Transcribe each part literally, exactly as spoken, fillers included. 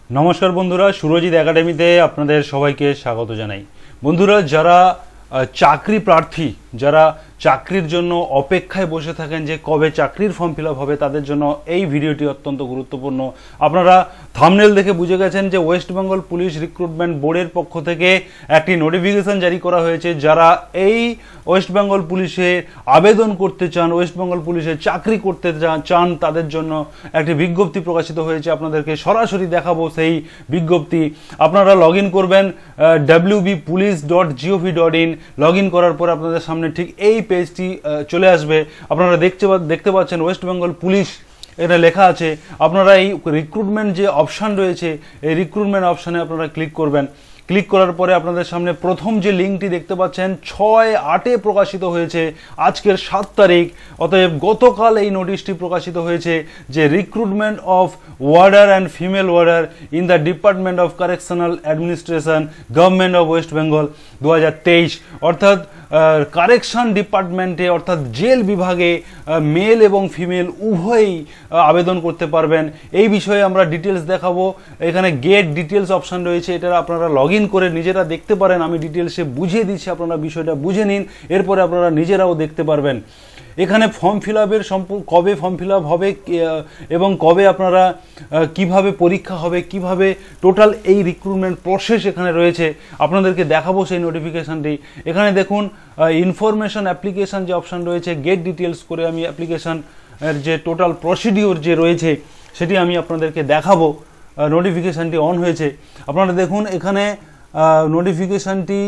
নমস্কার বন্ধুরা, সুরজিৎ একাডেমিতে আপনাদের সবাইকে স্বাগত জানাই। বন্ধুরা, যারা চাকরি প্রার্থী, যারা চাকরির জন্য অপেক্ষায় বসে থাকেন যে কবে চাকরির ফর্ম ফিল আপ হবে, তাদের জন্য এই ভিডিওটি অত্যন্ত গুরুত্বপূর্ণ। আপনারা থাম্বনেল দেখে বুঝে গেছেন যে ওয়েস্ট বেঙ্গল পুলিশ রিক্রুটমেন্ট বোর্ডের পক্ষ থেকে একটি নোটিফিকেশন জারি করা হয়েছে। যারা এই ওয়েস্ট বেঙ্গল পুলিশে আবেদন করতে চান, ওয়েস্ট বেঙ্গল পুলিশে চাকরি করতে চান, তাদের জন্য একটি বিজ্ঞপ্তি প্রকাশিত হয়েছে। আপনাদেরকে সরাসরি দেখাবো সেই বিজ্ঞপ্তি। আপনারা লগ ইন করবেন W B police dot G O V dot in. Log in করার পর আপনাদের সামনে ঠিক এই পেজটি চলে আসবে। আপনারা দেখতে দেখতে পাচ্ছেন ওয়েস্ট বেঙ্গল পুলিশ এটা লেখা আছে। আপনারা এই রিক্রুটমেন্ট যে অপশান রয়েছে, এই রিক্রুটমেন্ট অপশানে আপনারা ক্লিক করবেন। ক্লিক করার পরে আপনাদের সামনে প্রথম যে লিঙ্কটি দেখতে পাচ্ছেন ছয় আটে প্রকাশিত হয়েছে, আজকের সাত তারিখ। অতএব গতকাল এই নোটিশটি প্রকাশিত হয়েছে যে recruitment of warder and female warder in the department of correctional administration government of West Bengal দু হাজার তেইশ। অর্থাৎ কারেকশন ডিপার্টমেন্টে অর্থাৎ জেল বিভাগে মেল এবং ফিমেল উভয়ই আবেদন করতে পারবেন। এই বিষয়ে আমরা ডিটেলস দেখাবো। এখানে গেট ডিটেলস অপশান রয়েছে, এটা আপনারা লগ ইন করে নিজেরা দেখতে পারেন। আমি ডিটেলসে বুঝিয়ে দিচ্ছি, আপনারা বিষয়টা বুঝে নিন, এরপরে আপনারা নিজেরাও দেখতে পারবেন। এখানে ফর্ম ফিল আপের সম্পূর্ণ কবে ফর্ম ফিল আপ হবে এবং কবে আপনারা কিভাবে পরীক্ষা হবে, কিভাবে টোটাল এই রিক্রুটমেন্ট প্রসেস এখানে রয়েছে আপনাদেরকে দেখাবো সেই নোটিফিকেশানটি। এখানে দেখুন ইনফরমেশন অ্যাপ্লিকেশান যে অপশান রয়েছে, গেট ডিটেলস করে আমি অ্যাপ্লিকেশান এর যে টোটাল প্রসিডিওর যে রয়েছে সেটি আমি আপনাদেরকে দেখাবো। নোটিফিকেশানটি অন হয়েছে, আপনারা দেখুন। এখানে নোটিফিকেশানটি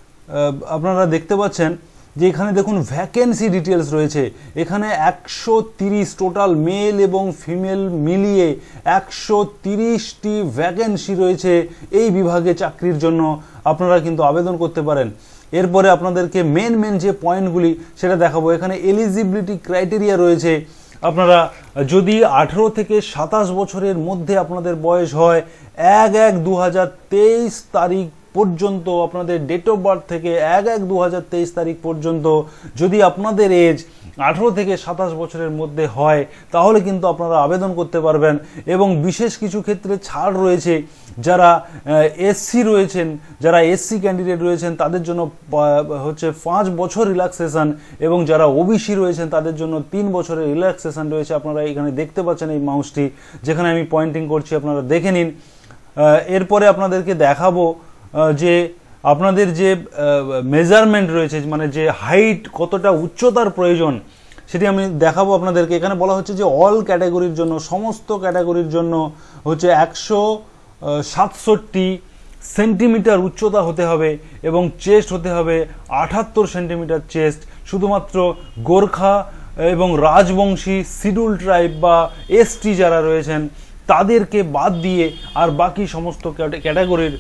আপনারা দেখতে পাচ্ছেন যে এখানে দেখুন ভ্যাকেন্সি ডিটেলস রয়েছে। এখানে একশো তিরিশ টোটাল মেল এবং ফিমেল মিলিয়ে একশো তিরিশটি ভ্যাকেন্সি রয়েছে এই বিভাগে চাকরির জন্য। আপনারা কিন্তু আবেদন করতে পারেন। এরপরে আপনাদেরকে মেন মেন যে পয়েন্টগুলি সেটা দেখাবো। এখানে এলিজিবিলিটি ক্রাইটেরিয়া রয়েছে। আপনারা যদি আঠেরো থেকে সাতাশ বছরের মধ্যে আপনাদের বয়স হয়, এক এক দু হাজার তেইশ তারিখ পর্যন্ত, আপনাদের ডেট অফ বার্থ থেকে এক এক দু হাজার তেইশ তারিখ পর্যন্ত যদি আপনাদের এজ আঠেরো থেকে সাতাশ বছরের মধ্যে হয়, তাহলে কিন্তু আপনারা আবেদন করতে পারবেন। এবং বিশেষ কিছু ক্ষেত্রে ছাড় রয়েছে। যারা এসসি রয়েছেন, যারা এসসি ক্যান্ডিডেট রয়েছেন তাদের জন্য হচ্ছে পাঁচ বছর রিল্যাক্সেশন, এবং যারা ওবিসি রয়েছেন তাদের জন্য তিন বছরের রিল্যাক্সেশন রয়েছে। আপনারা এখানে দেখতে পাচ্ছেন এই মাউসটি যেখানে আমি পয়েন্টিং করছি, আপনারা দেখে নিন। এরপরে আপনাদেরকে দেখাবো যে আপনাদের যে মেজারমেন্ট রয়েছে, মানে যে হাইট, কতটা উচ্চতার প্রয়োজন, সেটি আমি দেখাবো আপনাদেরকে। এখানে বলা হচ্ছে যে অল ক্যাটাগরির জন্য, সমস্ত ক্যাটাগরির জন্য হচ্ছে একশো সাতষট্টি সেন্টিমিটার উচ্চতা হতে হবে এবং চেস্ট হতে হবে আটাত্তর সেন্টিমিটার চেস্ট। শুধুমাত্র গোর্খা এবং রাজবংশী শিডিউল ট্রাইব বা এসটি যারা রয়েছেন তাদেরকে বাদ দিয়ে আর বাকি সমস্ত ক্যাটাগরির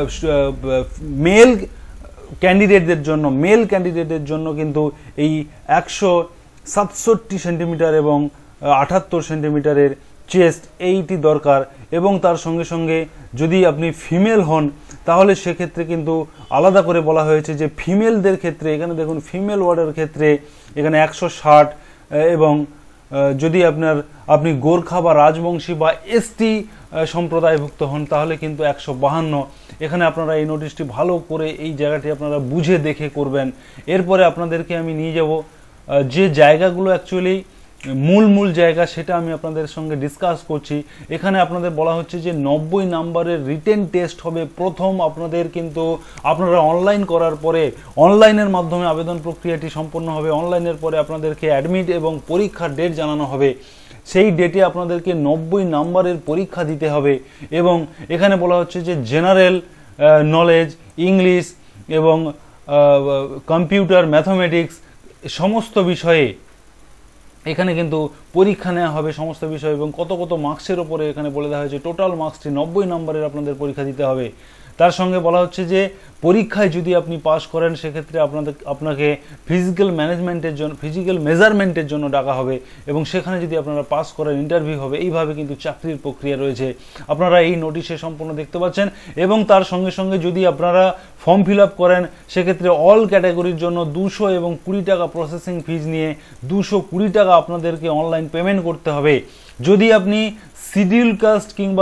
মেল ক্যান্ডিডেটদের জন্য মেল ক্যান্ডিডেটদের জন্য কিন্তু এই একশো সাতষট্টি সেন্টিমিটার এবং আটাত্তর সেন্টিমিটারের চেস্ট এইটি দরকার। এবং তার সঙ্গে সঙ্গে যদি আপনি ফিমেল হন তাহলে সেক্ষেত্রে কিন্তু আলাদা করে বলা হয়েছে যে ফিমেলদের ক্ষেত্রে, এখানে দেখুন ফিমেল ওয়ার্ডের ক্ষেত্রে এখানে একশো ষাট, এবং যদি আপনার আপনি গোর্খা বা রাজবংশী বা এসটি সম্প্রদায়ভুক্ত হন তাহলে কিন্তু একশো বাহান্ন। এখানে আপনারা এই নোটিশটি ভালো করে এই জায়গাটি আপনারা বুঝে দেখে করবেন। এরপরে আপনাদেরকে আমি নিয়ে যাব যে জায়গাগুলো অ্যাকচুয়ালি মূল মূল জায়গা, সেটা আমি আপনাদের সঙ্গে ডিসকাস করছি। এখানে আপনাদের বলা হচ্ছে যে নব্বই নাম্বারের রিটেন টেস্ট হবে প্রথম। আপনাদের কিন্তু আপনারা অনলাইন করার পরে অনলাইনের মাধ্যমে আবেদন প্রক্রিয়াটি সম্পন্ন হবে। অনলাইনের পরে আপনাদেরকে অ্যাডমিট এবং পরীক্ষার ডেট জানানো হবে। সেই ডেটে আপনাদেরকে নব্বই নাম্বারের পরীক্ষা দিতে হবে। এবং এখানে বলা হচ্ছে যে জেনারেল নলেজ, ইংলিশ এবং কম্পিউটার, ম্যাথমেটিক্স সমস্ত বিষয়ে এখানে কিন্তু পরীক্ষা নেওয়া হবে সমস্ত বিষয়। এবং কত কত মার্কসের ওপরে এখানে বলে দেওয়া হয়েছে টোটাল মার্কসটি নব্বই নম্বরের আপনাদের পরীক্ষা দিতে হবে। তার সঙ্গে বলা হচ্ছে যে পরীক্ষায় যদি আপনি পাস করেন সেক্ষেত্রে আপনাদের আপনাকে ফিজিক্যাল ম্যানেজমেন্টের জন্য ফিজিক্যাল মেজারমেন্টের জন্য ডাকা হবে, এবং সেখানে যদি আপনারা পাস করেন ইন্টারভিউ হবে। এইভাবে কিন্তু চাকরির প্রক্রিয়া রয়েছে, আপনারা এই নোটিশে সম্পূর্ণ দেখতে পাচ্ছেন। এবং তার সঙ্গে সঙ্গে যদি আপনারা ফর্ম ফিল আপ করেন সেক্ষেত্রে অল ক্যাটাগরির জন্য দুশো এবং কুড়ি টাকা প্রসেসিং ফিজ নিয়ে দুশো কুড়ি টাকা আপনাদেরকে অনলাইন পেমেন্ট করতে হবে। যদি আপনি শিডিউল কাস্ট কিংবা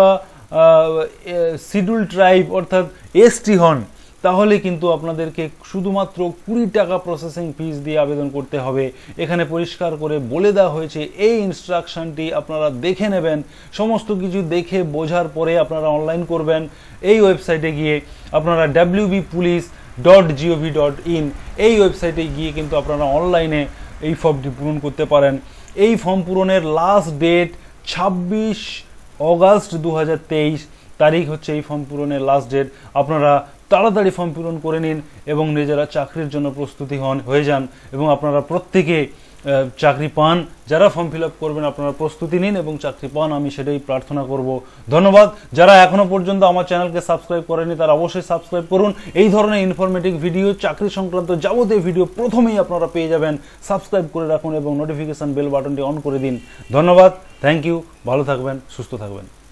শিডিউল ট্রাইব অর্থাৎ এসটি হন, তাহলে কিন্তু আপনাদেরকে শুধুমাত্র কুড়ি টাকা প্রসেসিং ফিস দিয়ে আবেদন করতে হবে। এখানে পরিষ্কার করে বলে দেওয়া হয়েছে, এই ইনস্ট্রাকশনটি আপনারা দেখে নেবেন, সমস্ত কিছু দেখে বোঝার পরে আপনারা অনলাইন করবেন। এই ওয়েবসাইটে গিয়ে আপনারা W B police dot G O V dot in এই ওয়েবসাইটে গিয়ে কিন্তু আপনারা অনলাইনে এই ফর্মটি পূরণ করতে পারেন। এই ফর্ম পূরণের লাস্ট ডেট ছাব্বিশ অগাস্ট দু হাজার তেইশ তারিখ হচ্ছে এই ফর্ম পূরণের লাস্ট ডেট। আপনারা তাড়াতাড়ি ফর্ম পূরণ করে নিন এবং নিজেরা চাকরির জন্য প্রস্তুতি হন হয়ে যান এবং আপনারা প্রত্যেকে চাকরি পান। যারা ফর্ম ফিল আপ করবেন আপনারা প্রস্তুতি নিন এবং চাকরি পান, আমি সেটাই প্রার্থনা করব। ধন্যবাদ। যারা এখনো পর্যন্ত আমার চ্যানেলকে সাবস্ক্রাইব করেনি তারা অবশ্যই সাবস্ক্রাইব করুন। এই ধরনের ইনফরমেটিভ ভিডিও, চাকরি সংক্রান্ত যাবতীয় ভিডিও প্রথমেই আপনারা পেয়ে যাবেন। সাবস্ক্রাইব করে রাখুন এবং নোটিফিকেশন বেল বাটনটি অন করে দিন। ধন্যবাদ, থ্যাংক ইউ, ভালো থাকবেন, সুস্থ থাকবেন।